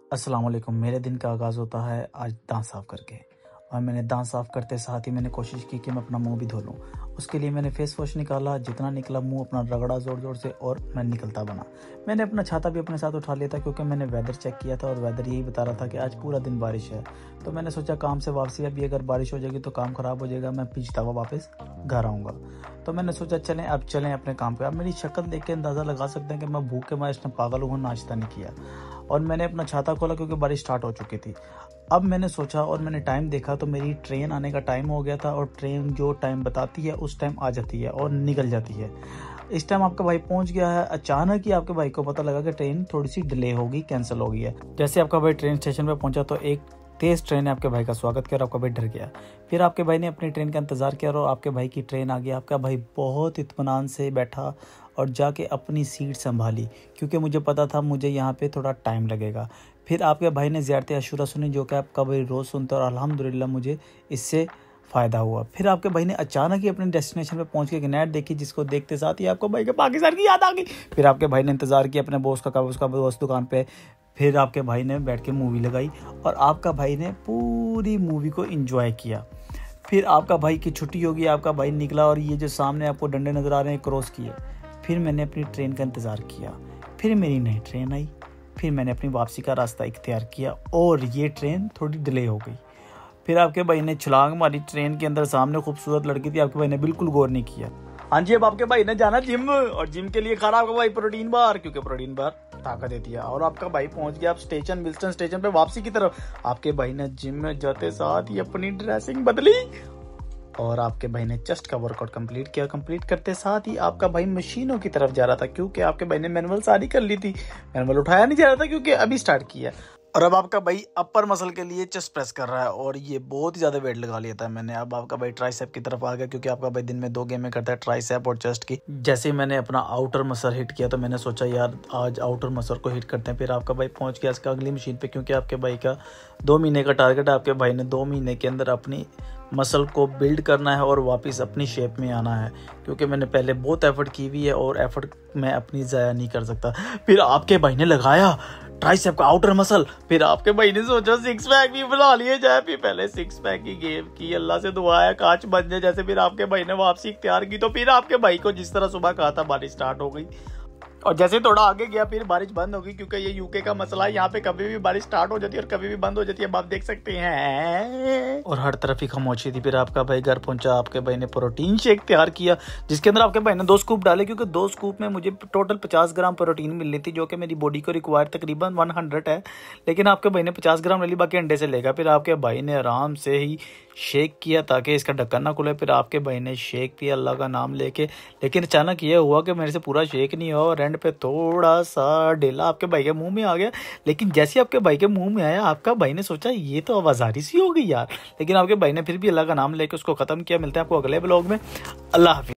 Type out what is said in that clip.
अस्सलाम वालेकुम। मेरे दिन का आगाज़ होता है आज दाँत साफ़ करके और मैंने दाँत साफ़ करते साथ ही मैंने कोशिश की कि मैं अपना मुँह भी धो लूँ। उसके लिए मैंने फ़ेस वॉश निकाला, जितना निकला मुँह अपना रगड़ा ज़ोर-ज़ोर से और मैं निकलता बना। मैंने अपना छाता भी अपने साथ उठा लिया था क्योंकि मैंने वेदर चेक किया था और वेदर यही बता रहा था कि आज पूरा दिन बारिश है। तो मैंने सोचा काम से वापसी अभी अगर बारिश हो जाएगी तो काम ख़राब हो जाएगा, मैं भीगता हुआ वापस घर आऊँगा। तो मैंने सोचा चलें अपने काम पे। अब मेरी शक्ल देख के अंदाज़ा लगा सकते हैं कि मैं भूख के मारे इतना पागल हूँ, नाश्ता नहीं किया। और मैंने अपना छाता खोला क्योंकि बारिश स्टार्ट हो चुकी थी। अब मैंने सोचा और मैंने टाइम देखा तो मेरी ट्रेन आने का टाइम हो गया था और ट्रेन जो टाइम बताती है उस टाइम आ जाती है और निकल जाती है। इस टाइम आपका भाई पहुंच गया है। अचानक ही आपके भाई को पता लगा कि ट्रेन थोड़ी सी डिले होगी, कैंसिल हो गई है। जैसे आपका भाई ट्रेन स्टेशन पे पहुंचा तो एक तेज़ ट्रेन ने आपके भाई का स्वागत किया और आपका भाई डर गया। फिर आपके भाई ने अपनी ट्रेन का इंतज़ार किया और आपके भाई की ट्रेन आ गई। आपका भाई बहुत इत्मीनान से बैठा और जाके अपनी सीट संभाली क्योंकि मुझे पता था मुझे यहाँ पे थोड़ा टाइम लगेगा। फिर आपके भाई ने ज़ियारत अशूरा सुनी जो कि आपका भाई रोज़ सुनता और अल्हम्दुलिल्लाह मुझे इससे फ़ायदा हुआ। फिर आपके भाई ने अचानक ही अपने डेस्टिनेशन पे पहुंच के एक नेट देखी जिसको देखते साथ ही आपको भाई के पाकिस्तान की याद आ गई। फिर आपके भाई ने इंतज़ार किया अपने बॉस का, कब उसका बॉस दुकान पे। फिर आपके भाई ने बैठ के मूवी लगाई और आपका भाई ने पूरी मूवी को एंजॉय किया। फिर आपका भाई की छुट्टी होगी, आपका भाई निकला और ये जो सामने आपको डंडे नज़र आ रहे हैं क्रॉस किए। फिर मैंने अपनी ट्रेन का इंतज़ार किया। फिर मेरी नई ट्रेन आई। फिर मैंने अपनी वापसी का रास्ता इख्तियार किया और ये ट्रेन थोड़ी डिले हो गई। फिर आपके भाई ने छलांग मारी ट्रेन के अंदर। सामने खूबसूरत लड़की थी, आपके भाई ने बिल्कुल गौर नहीं किया। हाँ जी, अब आपके भाई ने जाना जिम और जिम के लिए खाना आपका भाई प्रोटीन बार, क्योंकि प्रोटीन बार ताकत देती है। और आपका भाई पहुंच गया आप स्टेशन, विल्सन स्टेशन पे वापसी की तरफ। आपके भाई ने जिम में जाते साथ ही अपनी ड्रेसिंग बदली और आपके भाई ने चेस्ट का वर्कआउट कंप्लीट किया। कंप्लीट करते साथ ही आपका भाई मशीनों की तरफ जा रहा था क्योंकि आपके भाई ने मैनुअल सारी कर ली थी। मैनुअल उठाया नहीं जा रहा था क्योंकि अभी स्टार्ट किया। और अब आपका भाई अपर मसल के लिए चेस्ट प्रेस कर रहा है और ये बहुत ही ज़्यादा वेट लगा लिया था मैंने। अब आपका भाई ट्राइसेप की तरफ आ गया क्योंकि आपका भाई दिन में 2 गेमें करता है, ट्राइसेप और चेस्ट की। जैसे ही मैंने अपना आउटर मसल हिट किया तो मैंने सोचा यार आज आउटर मसल को हिट करते हैं। फिर आपका भाई पहुंच गया इसका अगली मशीन पे क्योंकि आपके भाई का 2 महीने का टारगेट है। आपके भाई ने 2 महीने के अंदर अपनी मसल को बिल्ड करना है और वापस अपनी शेप में आना है क्योंकि मैंने पहले बहुत एफर्ट की हुई है और एफर्ट मैं अपनी ज़ाया नहीं कर सकता। फिर आपके भाई ने लगाया ट्राइसेप का आउटर मसल। फिर आपके भाई ने सोचा 6 पैक भी बना लिए जाए। फिर पहले 6 पैक की गेम की, अल्लाह से दुआ है कांच बन जाए जैसे। फिर आपके भाई ने वापसी इख्तियार की तो फिर आपके भाई को जिस तरह सुबह कहा था बारिश स्टार्ट हो गई और जैसे थोड़ा आगे गया फिर बारिश बंद होगी क्योंकि ये यूके का मसला है, यहाँ पे कभी भी बारिश स्टार्ट हो जाती है और कभी भी बंद हो जाती है, आप देख सकते हैं। और हर तरफ ही खामोशी थी। फिर आपका भाई घर पहुंचा, आपके भाई ने प्रोटीन शेक तैयार किया जिसके अंदर आपके भाई ने 2 स्कूप डाले क्योंकि 2 स्कूप में मुझे टोटल 50 ग्राम प्रोटीन मिलनी थी जो कि मेरी बॉडी को रिक्वायर तकरीबन 100 है, लेकिन आपके भाई ने 50 ग्राम ले ली, बाकी अंडे से लेगा। फिर आपके भाई ने आराम से ही शेक किया ताकि इसका ढक्कन ना खुले। फिर आपके भाई ने शेक पिया अल्लाह का नाम लेके, लेकिन अचानक ये हुआ कि मेरे से पूरा शेक नहीं हुआ और एंड पे थोड़ा सा डेला आपके भाई के मुंह में आ गया। लेकिन जैसे आपके भाई के मुंह में आया आपका भाई ने सोचा ये तो आवाज़ारी सी हो गई यार, लेकिन आपके भाई ने फिर भी अल्लाह का नाम लेके उसको ख़त्म किया। मिलते हैं आपको अगले ब्लॉग में। अल्लाह हाफिज़।